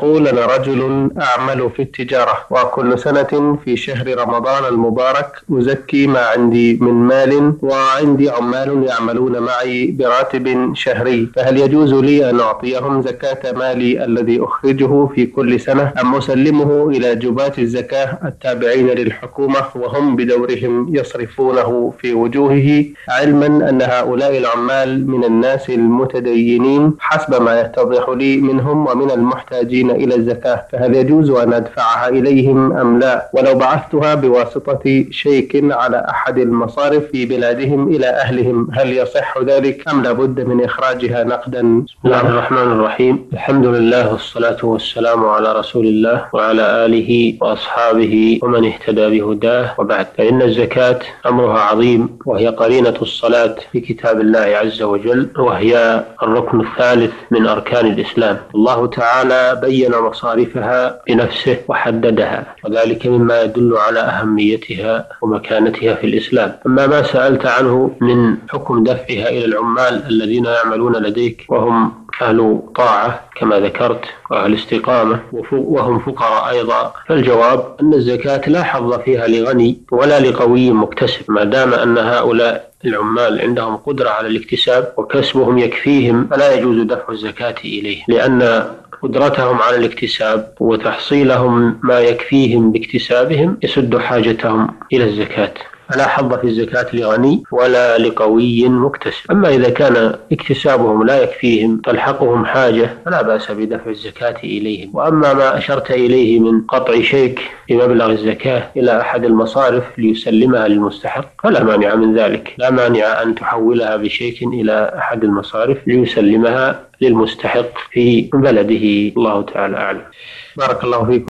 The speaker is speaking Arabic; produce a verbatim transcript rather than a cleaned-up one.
يقول: أنا رجل أعمل في التجارة، وكل سنة في شهر رمضان المبارك أزكي ما عندي من مال، وعندي عمال يعملون معي براتب شهري، فهل يجوز لي أن أعطيهم زكاة مالي الذي أخرجه في كل سنة، أم أسلمه إلى جباة الزكاة التابعين للحكومة وهم بدورهم يصرفونه في وجوهه، علما أن هؤلاء العمال من الناس المتدينين حسب ما يتضح لي منهم ومن المحتاجين إلى الزكاة، فهل يجوز أن أدفعها إليهم أم لا؟ ولو بعثتها بواسطة شيك على أحد المصارف في بلادهم إلى أهلهم، هل يصح ذلك أم لابد من إخراجها نقدا؟ بسم الله الرحمن الرحيم. الحمد لله والصلاة والسلام على رسول الله وعلى آله وأصحابه ومن اهتدى بهداه، وبعد، فإن الزكاة أمرها عظيم، وهي قرينة الصلاة في كتاب الله عز وجل، وهي الركن الثالث من أركان الإسلام. الله تعالى بين مصارفها بنفسه وحددها، وذلك مما يدل على أهميتها ومكانتها في الإسلام. أما ما سألت عنه من حكم دفعها إلى العمال الذين يعملون لديك وهم أهل طاعة كما ذكرت وأهل استقامة وهم فقراء أيضا، فالجواب أن الزكاة لا حظ فيها لغني ولا لقوي مكتسب، ما دام أن هؤلاء العمال عندهم قدرة على الاكتساب وكسبهم يكفيهم، فلا يجوز دفع الزكاة إليه، لأن قدرتهم على الاكتساب وتحصيلهم ما يكفيهم باكتسابهم يسد حاجتهم إلى الزكاة، فلا حظ في الزكاة لغني ولا لقوي مكتسب. أما إذا كان اكتسابهم لا يكفيهم تلحقهم حاجة فلا بأس بدفع الزكاة إليهم. وأما ما أشرت إليه من قطع شيك بمبلغ الزكاة إلى أحد المصارف ليسلمها للمستحق فلا مانع من ذلك، لا مانع أن تحولها بشيك إلى أحد المصارف ليسلمها للمستحق في بلده. الله تعالى أعلم. بارك الله فيكم.